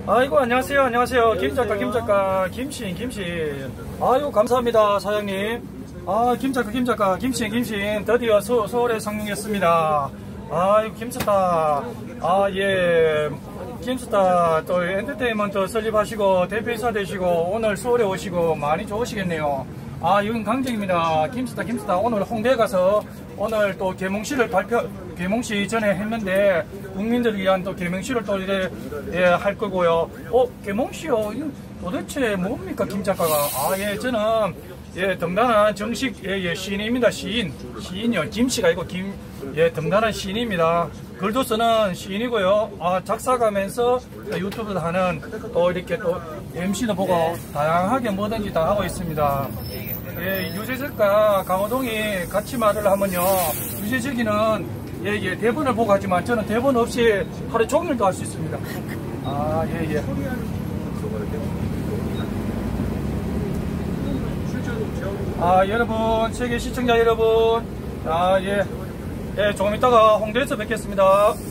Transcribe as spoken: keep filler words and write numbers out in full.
아이고, 안녕하세요. 안녕하세요. 김작가, 김작가, 김신, 김신. 아유, 감사합니다, 사장님. 아, 김작가, 김작가, 김신, 김신. 드디어 서, 서울에 상륙했습니다. 아이고, 김스타. 아, 예. 김스타 또 엔터테인먼트 설립하시고, 대표이사 되시고, 오늘 서울에 오시고, 많이 좋으시겠네요. 아, 이건 강정입니다. 김스타, 김스타. 오늘 홍대에 가서, 오늘 또 계몽시를 발표, 계몽시 전에 했는데, 국민들을 위한 또 계몽시를 또 이래, 예, 할 거고요. 어, 계몽시요? 도대체 뭡니까, 김 작가가? 아, 예, 저는, 예, 등단한 정식, 예, 예, 시인입니다. 시인. 시인이요. 김씨가 아니고, 김, 예, 등단한 시인입니다. 글도 쓰는 시인이고요. 아, 작사가면서 유튜브도 하는, 또 이렇게 또 엠씨도 보고, 다양하게 뭐든지 다 하고 있습니다. 예, 유재석과 강호동이 같이 말을 하면요. 유재석이는, 예, 예, 대본을 보고 하지만 저는 대본 없이 하루 종일도 할 수 있습니다. 아, 예, 예. 아, 여러분, 세계 시청자 여러분. 아, 예. 예, 조금 있다가 홍대에서 뵙겠습니다.